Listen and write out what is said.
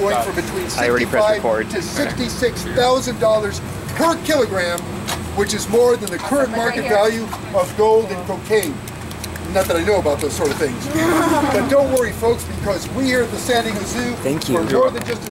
going for between $65,000 to $66,000 per kilogram, which is more than the current market value of gold and cocaine. Not that I know about those sort of things. But don't worry, folks, because we here at the San Diego Zoo, Thank you. we're more than just